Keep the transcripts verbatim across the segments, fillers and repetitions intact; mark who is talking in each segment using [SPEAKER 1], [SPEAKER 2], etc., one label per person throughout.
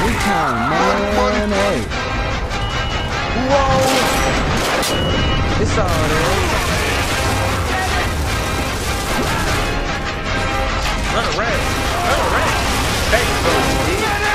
[SPEAKER 1] Big time, man. Hey. Whoa. It's all right.
[SPEAKER 2] Run a rat. Run a rat. Hey, bro.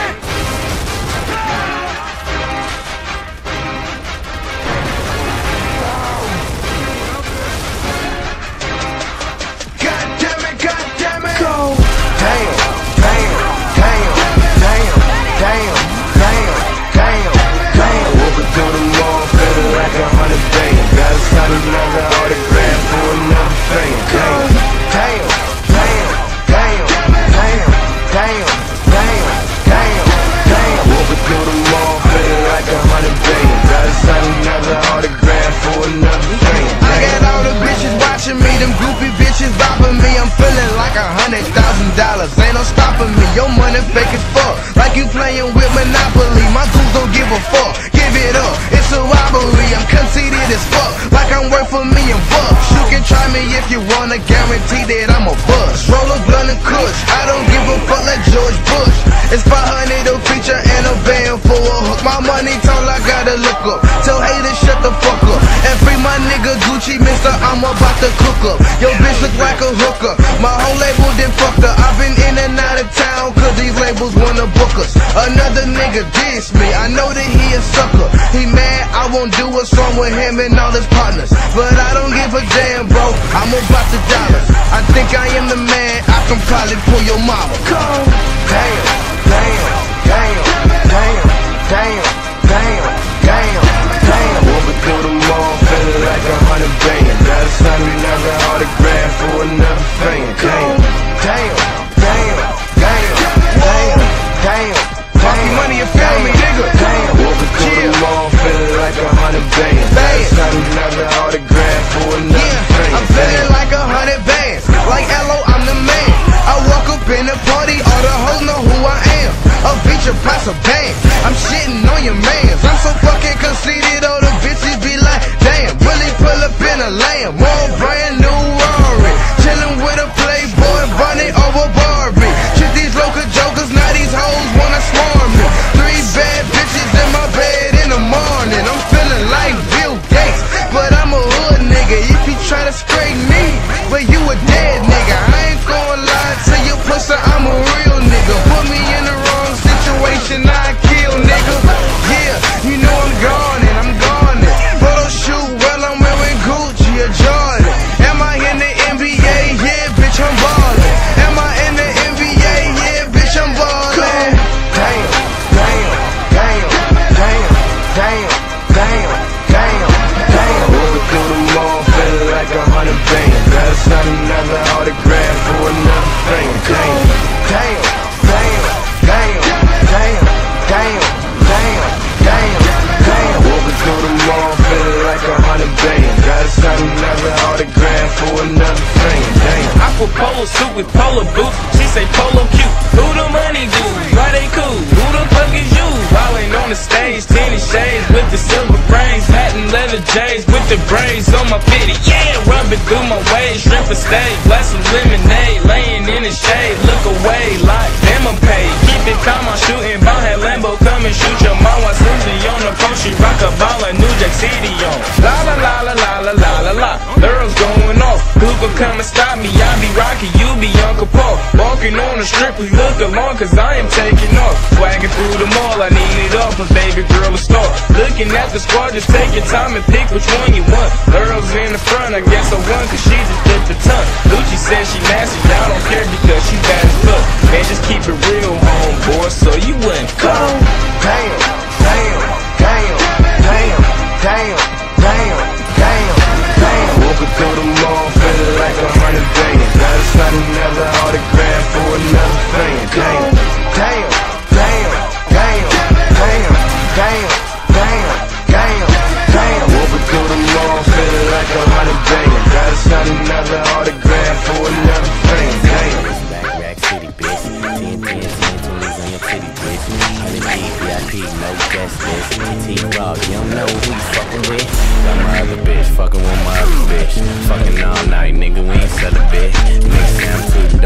[SPEAKER 3] Ain't no stopping me, your money fake as fuck. Like you playing with Monopoly, my goose don't give a fuck. Give it up, it's a robbery, I'm conceited as fuck. Like I'm worth a million bucks. You can try me if you wanna, guarantee that I'm a bust. Roll a blunt and kush, I don't give a fuck like George Bush. It's five hundred a feature and a band for a hook. My money tall, I gotta look up. Tell haters shut the fuck up. And free my nigga Gucci, mister, I'm about to cook up. Your bitch look like a hooker, my whole label done fucked her. I've been in and out of town cause these labels wanna book us. Another nigga diss me, I know that he a sucker. He mad, I won't do a song with him and all his partners. But I don't give a damn, bro, I'm about the dollars. I think I am the man, I can probably pull your mama. Come, damn, damn, damn, damn, damn, damn, damn, damn. Walking through the mall, feeling like a hundred billion. Gotta sign another autograph for another fan. Damn, damn, damn, damn, damn, damn. Fucking money, you feel me, nigga? Damn, walking through the mall, feeling like a hundred billion. Gotta sign another autograph for another fan. I'm feeling like a hundred bands, like L O, I'm the man. I walk up in the party, all the hoes know who I am. A beach, a price of bang. I'm shitting on your mans. I'm so fucking conceited, all the bitches be like, damn, really pull up in a lamb. More brand new Rari, chillin' with a playboy, bunny over Barbie. Treat these local jokers, now these hoes wanna swarm me. Three bad bitches in my bed in the morning. I'm feeling like Bill Gates, but I'm a hood nigga. If you try to spray me, well you a dead nigga. I ain't gonna lie to you, pussy, I'm a real nigga. Put me in the wrong situation, I kill nigga. Yeah, you know I'm gone and I'm gone. Photo shoot, well I'm wearing Gucci or Jordan. Am I in the N B A? Yeah, bitch, I'm ballin'. Am I in the N B A? Yeah, bitch, I'm ballin'. Damn, damn, damn, damn, damn, damn, damn, damn. Walking through the mall, feeling like a hundred bands. Gotta sign another autograph for another fan. Damn, damn, damn, damn, damn, damn, damn, damn, damn. Walking through the mall, feeling like a hundred bands. Gotta sign another autograph for another fan. Damn.
[SPEAKER 2] Aqua polo suit with polo boots. She say polo cute. Who the money do? Why they cool? Who the fuck is you? Ballin' on the stage, tennis shades with the silver brains, patent leather J's with the braids on my fitty. Yeah, rub it through my waist, shrimp a steak, bless some lemonade, laying in the shade, look away like them I'm paid. Keep it calm, I'm shooting ball, had Lambo come and shoot your mom. While Susie on the phone, she rock a ball like New Jack City on. La la la la la la la la la, girls going off. Who could come and stop me? I be rocking, you be Uncle Paul. Walking on the strip, we look along, cause I am taking off. Swagging through the mall, I need it all, but baby girl a star. Looking at the squad, just take your time and pick which one you want. Girls in the front, I guess I won, cause she just flipped the tongue. Lucci says she nasty, I don't care because she bad as fuck. Man, just keep it real, homeboy, so you wouldn't come.
[SPEAKER 3] Damn, damn, damn, damn, damn, damn, damn, damn. Walking through the mall, feeling like a hundred bands. Gotta sign another autograph for another fan. Damn, damn, damn, damn, damn, damn, damn, damn, damn. Walking through the mall, feeling like a hundred bands. Gotta sign another autograph for another fan. Damn.
[SPEAKER 4] Back rack city, bitch. ten, ten, ten, twenties on your titty, bitch. one hundred V I P, no guest list. T-Rock, you don't know who you fucking with. Got my other bitch, fucking with my other bitch. Fucking all night, nigga, we ain't sell a bitch. Next time, too.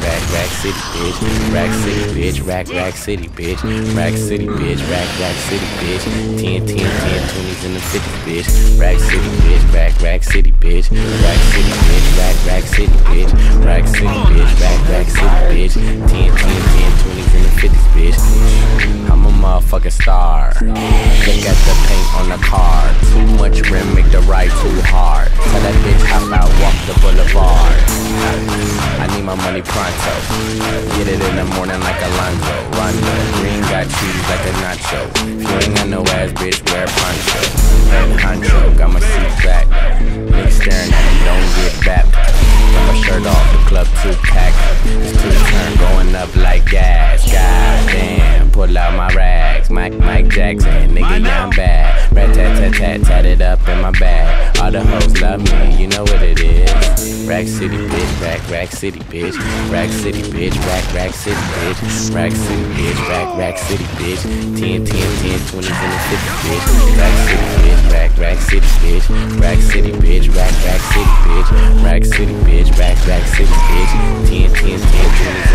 [SPEAKER 4] rack, rack city, bitch. Rack city, bitch, rack, rack city, bitch. Rack city, bitch, rack, rack city, bitch. ten, ten, ten, twenties and the fifties, bitch. Rack city, bitch, rack, rack city, bitch. Rack city, bitch, rack, rack city, bitch. Rack city, bitch, rack, rack city, bitch. ten, ten, ten, twenties and the fifties, bitch. I'm a motherfucking star. Look at the paint on the car. Too much rim, make the ride too hard. Tell that bitch hop out, walk the boulevard. I need my money pronto. Get it in the morning like Alonzo. Rondo, green got cheese like a nacho. If you ain't got no ass, bitch, wear a poncho. Head honcho, got my seat back. Niggas staring at me, don't get back. Got my shirt off, the club two pack. It's two turn going up like gas. God damn, pull out my rags. Mike, Mike Jackson, nigga, yeah, I'm bad. Rat tat tat tat, tat it up in my bag. All the hoes love me, you know what it is. Rack City, bitch, rack, rack city, bitch. Rack City, bitch, rack, rack city, bitch. Rack City, bitch, rack, rack city, bitch. ten, ten, ten, twenties and the fifties, bitch. Rack City, bitch, rack, rack city, bitch. Rack City, bitch, rack, rack city, bitch. Rack City, bitch, rack, rack city, bitch. ten, ten, ten, twenties